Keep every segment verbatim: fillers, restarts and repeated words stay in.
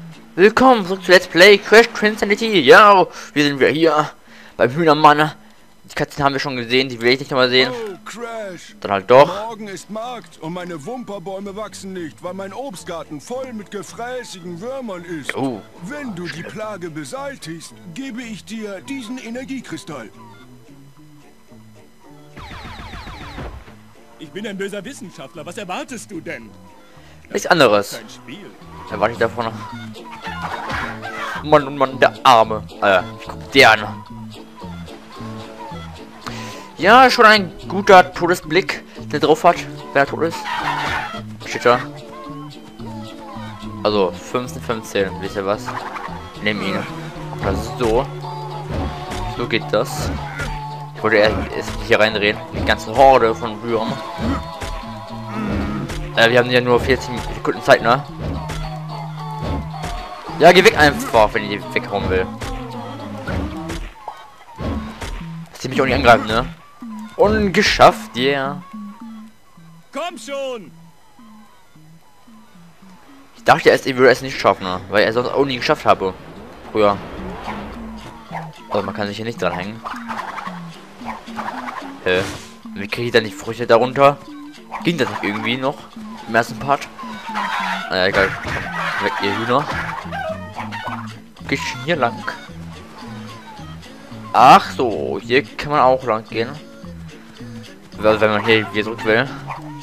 Willkommen zurück zu Let's Play Crash Twinsanity. Ja, wir sind wieder hier beim Hühnermann. Die Katzen haben wir schon gesehen, die will ich nicht nochmal sehen. Oh, Crash. Dann halt doch. Morgen ist Markt und meine Wumperbäume wachsen nicht, weil mein Obstgarten voll mit gefräßigen Würmern ist. Oh. Wenn du die Plage beseitigst, gebe ich dir diesen Energiekristall. Ich bin ein böser Wissenschaftler. Was erwartest du denn? Nichts anderes. Kein Spiel. Erwarte ich davon. Mann und Mann, der Arme. Äh, ich guck dir an. Ja, schon ein guter Todesblick, der drauf hat, wer tot ist. Steht da. Also, fünfzehn, fünfzehn, wisst ihr was? Nehmen ihn. Das ist so. So geht das. Ich wollte erst hier reindrehen. Die ganze Horde von Würmern. Äh, wir haben ja nur vierzehn Sekunden Zeit, ne? Ja, geh weg einfach, wenn ich die weghauen will. Dass die mich auch nicht angreifen, ne? Und geschafft, ja. Yeah. Komm schon! Ich dachte erst, ich würde es nicht schaffen, ne? Weil er sonst auch nie geschafft habe. Früher. Aber man kann sich hier nicht dranhängen. Hä? Wie kriege ich dann die Früchte darunter? Ging das nicht irgendwie noch? Im ersten Part? Naja, egal. Weg, ihr Hühner. Geht hier lang. Ach so, hier kann man auch lang gehen. Wenn man hier wieder zurück will.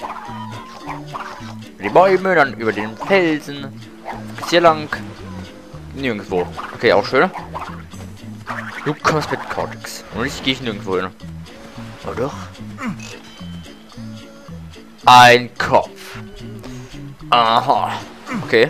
Die Bäume, dann über den Felsen. Bis hier lang. Nirgendwo. Okay, auch schön. Du kommst mit Cortex. Und ich gehe nirgendwo hin. Oder doch? Ein Kopf. Aha. Okay.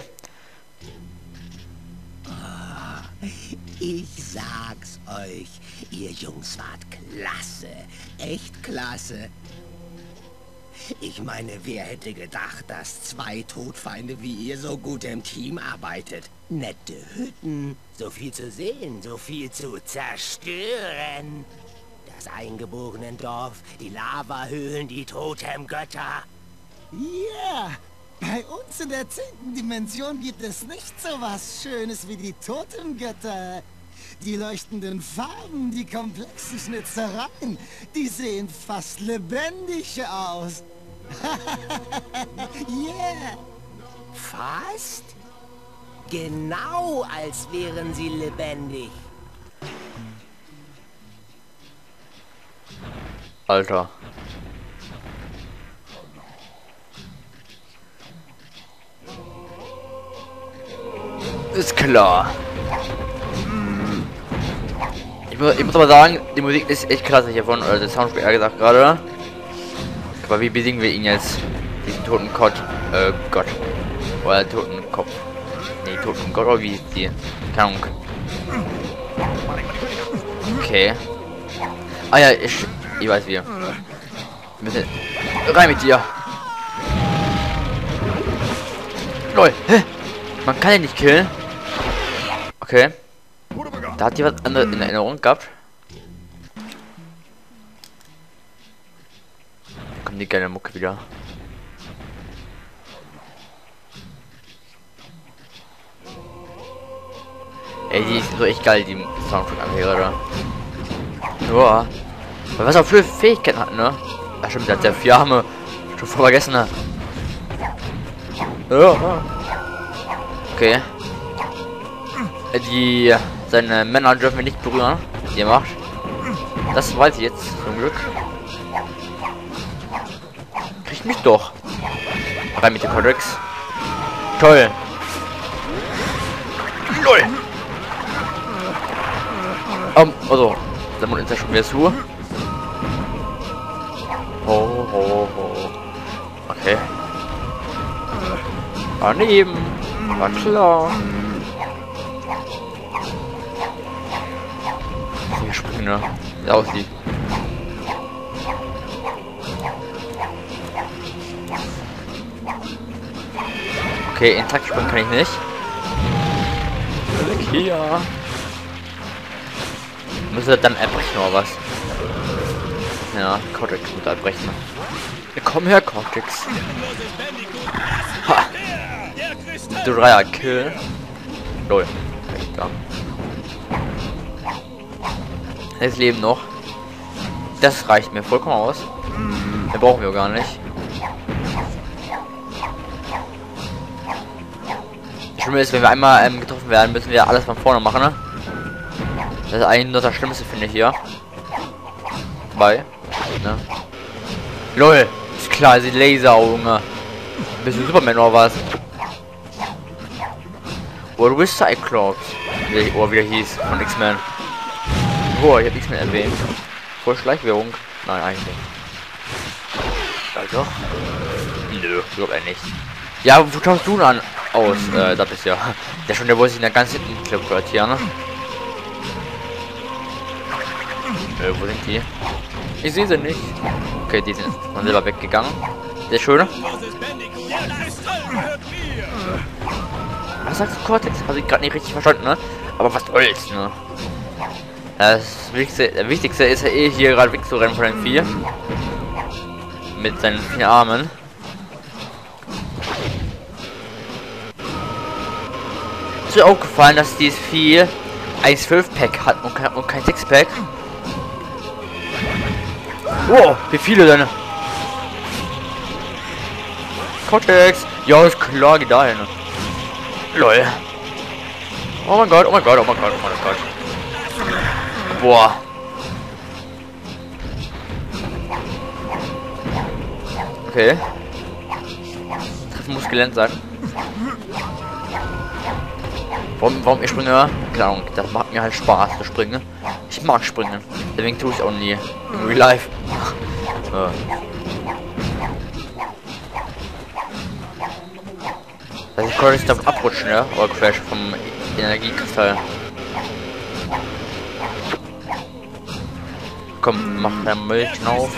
Ich sag's euch, ihr Jungs wart klasse. Echt klasse. Ich meine, wer hätte gedacht, dass zwei Todfeinde wie ihr so gut im Team arbeitet? Nette Hütten, so viel zu sehen, so viel zu zerstören. Das Eingeborenendorf, die Lavahöhlen, die Totemgötter. Ja, bei uns in der zehnten Dimension gibt es nicht so was Schönes wie die Totemgötter. Die leuchtenden Farben, die komplexen Schnitzereien, die sehen fast lebendig aus. Yeah. Fast? Genau, als wären sie lebendig. Alter. Ist klar. Ich muss, ich muss aber sagen, die Musik ist echt klasse hiervon, oder der Soundtrack eher gesagt gerade. Aber wie besiegen wir ihn jetzt? Diesen toten Gott, äh, Gott. Oder toten Kopf. Nee, toten Gott, oder wie ist die? Keine Ahnung. Okay. Ah ja, ich, ich weiß wie. Wir müssen rein mit dir. Lol, hä? Man kann ihn nicht killen. Okay. Da hat die was anderes in Erinnerung gehabt. Da kommt die geile Mucke wieder. Ey, die ist so echt geil, die Soundtrack-Anhörer da. Joa. Was er für Fähigkeiten hat, ne? Ach stimmt, der hat ja vier Arme. Schon voll vergessen, ne? Ja. Okay. Die seine Männer dürfen wir nicht berühren, die er macht. Das weiß ich jetzt zum Glück. Kriegt mich doch. Rein mit dem Codex. Toll. Lol. Um, also, der Mund ist ja schon wieder zu. Ho, ho, ho. Okay. Daneben. War klar. Die Sprünge, wie aussieht. Okay, in Takt springen kann ich nicht. Okay, ja. Müsste dann erbrechen oder was? Ja, Cortex muss erbrechen. Ja, komm her, Cortex. Ha! Du Dreier Kill. Lol. Da. Jetzt leben noch. Das reicht mir vollkommen aus. Mehr brauchen wir gar nicht. Das Schlimme ist, wenn wir einmal ähm, getroffen werden, müssen wir alles von vorne machen, ne? Das ist eigentlich nur das Schlimmste, finde ich hier. Bei. Ne? Lol. Ist klar, sie Laseraugen. Bist du Superman oder was? Oder du bist Cyclops. Wie, oder wie er hieß. Von X-Men. Oh, ich hab X-Men erwähnt. Voll Schleichwährung. Nein, eigentlich nicht. Ja, doch. Nö, überhaupt nicht. Ja, wo schaust du dann aus? Äh, das ist ja. Der schon, der wollte sich in der ganzen Club gehört hier, ne? Äh, wo sind die? Ich sehe sie nicht. Okay, die sind von selber weggegangen. Sehr schön. Was sagst du, Cortex? Habe ich gerade nicht richtig verstanden, ne? Aber was soll's, ne? Das Wichtigste, der Wichtigste ist ja eh hier gerade wegzurennen von den Vieh. Mit seinen vier Armen. Ist mir aufgefallen, dass dieses Vieh ein zwölf Pack hat und kein, und kein sechs Pack. Wow, wie viele denn? Cortex! Ja, ist klar, geht dahin. Lol. Oh mein Gott, oh mein Gott, oh mein Gott, oh mein Gott. Boah. Okay. Das muss gelernt sein. Warum, warum ich springe? Keine Ahnung, das macht mir halt Spaß zu springen. Ich mag springen. Deswegen tue ich es auch nie. In Real Life. So. Also ich konnte nicht damit abrutschen, ja? Oder Crash vom Energiekristall. Komm, mach dein Milch auf.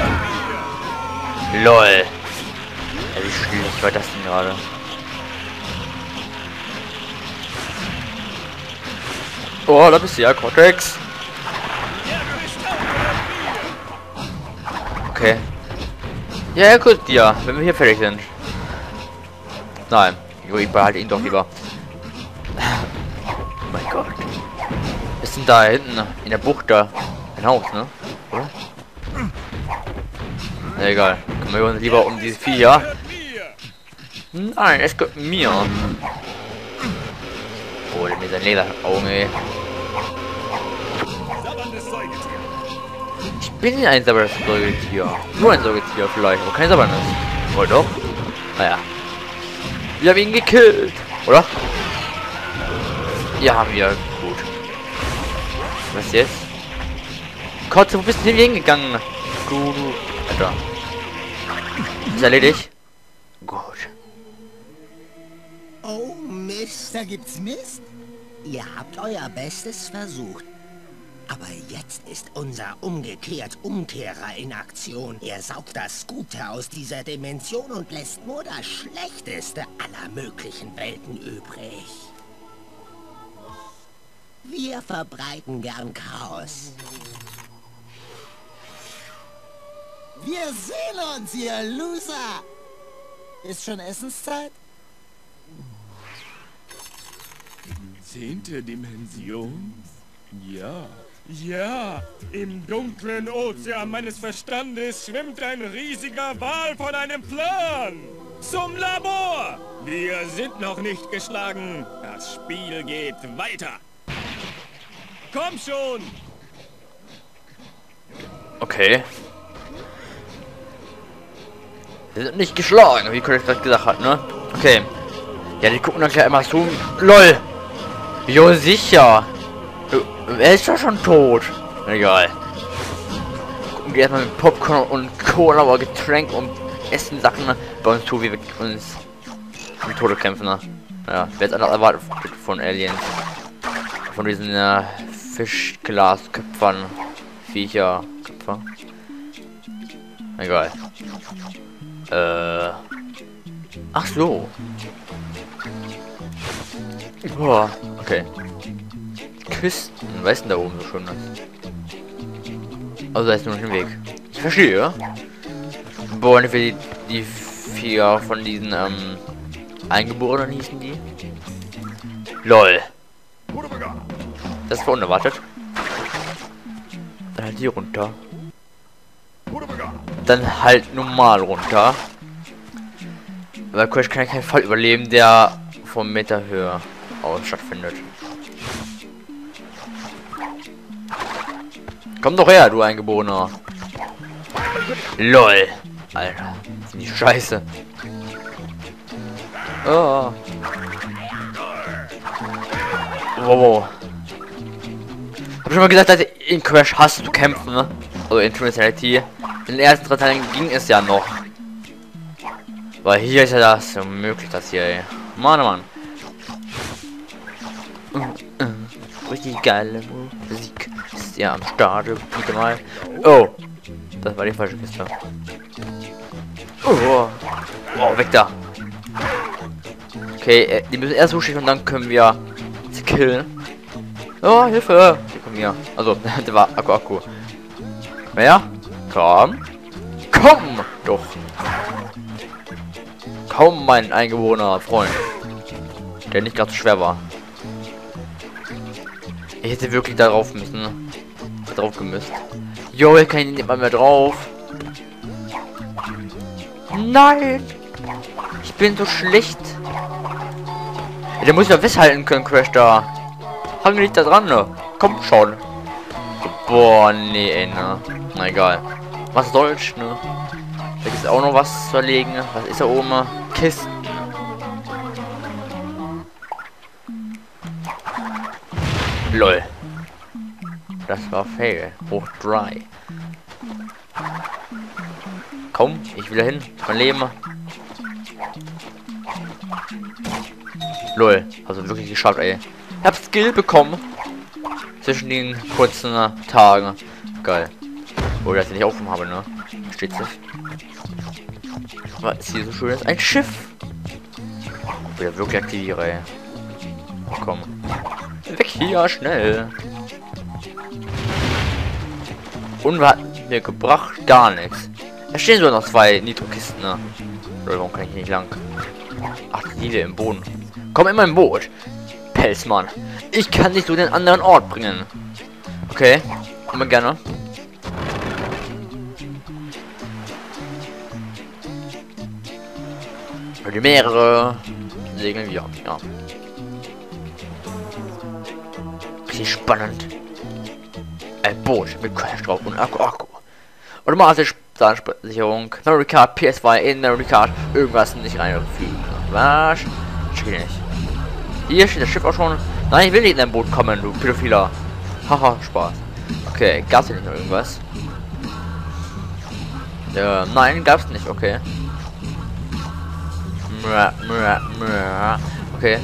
LOL. Ja, wie schwierig war das denn gerade? Oh, da bist du ja, Cortex. Okay. Ja, gut, ja, wenn wir hier fertig sind. Nein, ich behalte ihn doch lieber. Oh mein Gott. Wir sind da hinten in der Bucht da. Ein Haus, ne? Oder? Na, egal. Kümmern wir uns lieber um diese Viecher. Nein, es gehört mir. Oh, der mit seinen Laseraugen, ey. Ich bin ein sabbernes Säugetier. Nur ein Säugetier vielleicht, aber kein sabbernes. Oh doch? Naja. Wir haben ihn gekillt. Oder? Ja, haben wir. Gut. Was jetzt? Kotze, wo bist du denn hingegangen? Du, du. Alter. Ist erledigt? Gut. Oh Mist. Da gibt's Mist? Ihr habt euer Bestes versucht. Aber jetzt ist unser umgekehrt Umkehrer in Aktion. Er saugt das Gute aus dieser Dimension und lässt nur das Schlechteste aller möglichen Welten übrig. Wir verbreiten gern Chaos. Wir sehen uns, ihr Loser! Ist schon Essenszeit? Zehnte Dimension? Ja. Ja, im dunklen Ozean meines Verstandes schwimmt ein riesiger Wal von einem Plan. Zum Labor! Wir sind noch nicht geschlagen. Das Spiel geht weiter. Komm schon! Okay. Wir sind nicht geschlagen, wie Chris gerade gesagt hat, ne? Okay. Ja, die gucken dann gleich immer zu. LOL! Jo, sicher! Er ist ja schon tot. Egal. Gucken wir erstmal mit Popcorn und Cola oder Getränk und Essen Sachen bei uns zu, wie wir uns mit Tode kämpfen. Ne? Ja, wer jetzt anders erwartet von Aliens. Von diesen äh, Fischglasköpfern. Viecher. Köpfer. Egal. Äh. Ach so. Boah, okay. Küsten, weißt du da oben so schön ist. Also da ist nur noch ein Weg. Ich verstehe. Boah, nicht wie die, die vier von diesen ähm, Eingeborenen hießen die. Lol. Das war unerwartet. Dann halt hier runter. Dann halt normal runter. Weil Crash kann ja keinen Fall überleben, der vom Meter Höhe aus stattfindet. Komm doch her, du Eingeborener. Lol. Alter, die Scheiße. Oh. Wow. Hab schon mal gesagt, dass in Crash hast du kämpfen, ne? Also in Trinity. In den ersten drei Teilen ging es ja noch. Weil hier ist ja das möglich, das hier, ey. Mann, Mann. Uh, uh, richtig geile Musik ist ja am Start. Wieder mal. Oh. Das war die falsche Kiste. Oh. Oh, weg da. Okay, äh, die müssen erst hochschicken und dann können wir sie killen. Oh, Hilfe! Hier, komm hier. Also, der war Akku, Akku. Wer? Komm. Komm! Doch. Kaum mein eingeborener Freund. Der nicht ganz so schwer war. Ich hätte wirklich darauf müssen. Drauf gemüsst. Jo, ich kann nicht mal mehr drauf. Nein! Ich bin so schlecht. Ja, der muss ja festhalten können, Crash da. Hang nicht da dran, ne? Komm schon. Boah, nee, ey, ne? Na egal. Was soll's, ne? Da ist auch noch was zu erlegen. Was ist da oben? Kisten. Lol. Das war fail. Hoch drei. Komm, ich will da hin. Mein Leben. Lol. Also wirklich geschafft, ey. Ich hab Skill bekommen. Zwischen den kurzen uh, Tagen. Geil. Wo ich das nicht aufgenommen habe, ne? Steht sich. Was ist hier so schön? Ist ein Schiff. Wieder wirklich aktiviere, ey. Oh, komm. Weg hier, schnell. Und was hat mir gebracht? Gar nichts. Da stehen sogar noch zwei Nitro-Kisten, ne? Oder warum kann ich hier nicht lang? Ach, die Liebe im Boden. Komm in mein Boot. Pelzmann. Ich kann dich zu den anderen Ort bringen. Okay. Immer gerne. Für die Meere. Segeln wir. Ja. Richtig spannend. Ein Boot mit Crash drauf und Akku, Akku. Automatisch Sicherung. Memory Card, P S zwei in Memory Card. Irgendwas nicht eingefügt. Was? Ich will nicht. Hier steht das Schiff auch schon. Nein, ich will nicht in dein Boot kommen, du Pädophiler. Haha, Spaß. Okay, gab's hier nicht noch irgendwas? Äh, nein, gab's nicht, okay. Okay.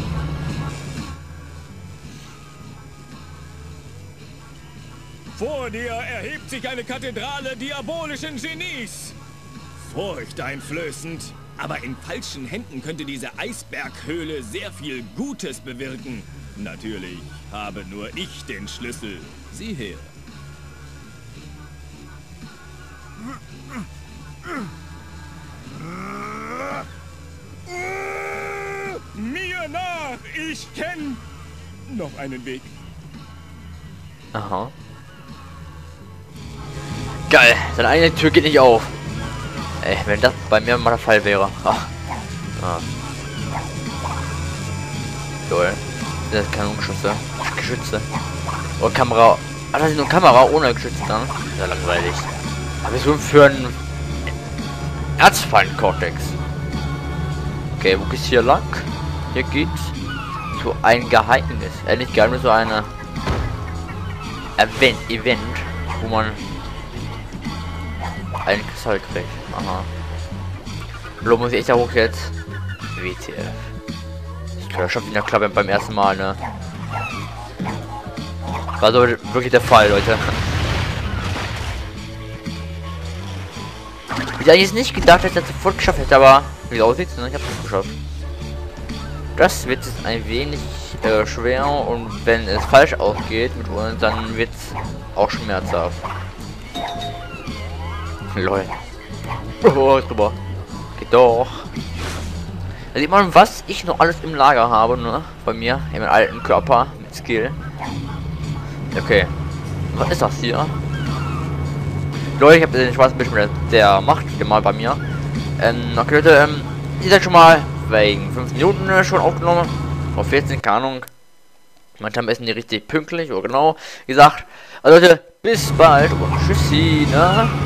Vor dir erhebt sich eine Kathedrale diabolischen Genies. Furchteinflößend. Aber in falschen Händen könnte diese Eisberghöhle sehr viel Gutes bewirken. Natürlich habe nur ich den Schlüssel. Sieh her. Mir nach! Ich kenne noch einen Weg. Aha. Geil, seine eigene Tür geht nicht auf. Ey, wenn das bei mir mal der Fall wäre. Ach. Ah. Toll. Das ist Kanonenschüsse. Geschütze. Oder Kamera. Ah, das ist nur Kamera ohne Geschütze dann. Ja, langweilig. Aber so für einen Erzfeind-Cortex. Okay, wo geht's hier lang? Hier geht's zu ein Geheimnis. Äh, nicht Geheimnis, so eine Event, Event, wo man einen Kristall kriegt. Aha. Blo, muss ich echt da hoch jetzt? W T F. Ich glaube, das schafft ihn ja klar beim ersten Mal, ne? War so wirklich der Fall, Leute. Ich eigentlich nicht gedacht, dass ich das sofort geschafft hätte, aber wie es aussieht, ne? Ich hab's nicht geschafft. Das wird jetzt ein wenig äh, schwer und wenn es falsch ausgeht mit uns, dann wird es auch schmerzhaft. Lol. Oh, ist drüber. Geht doch. Da sieht man, was ich noch alles im Lager habe, ne? Bei mir, in meinem alten Körper mit Skill. Okay. Was ist das hier? Leute, ich habe den schwarzen Bildschirm, der, der macht wieder mal bei mir. Ähm, okay Leute, ähm, ihr seid schon mal wegen fünf Minuten äh, schon aufgenommen. Auf vierzehn, keine Ahnung. Manchmal am besten nicht richtig pünktlich, oder genau gesagt. Also Leute, bis bald und tschüssi, ne?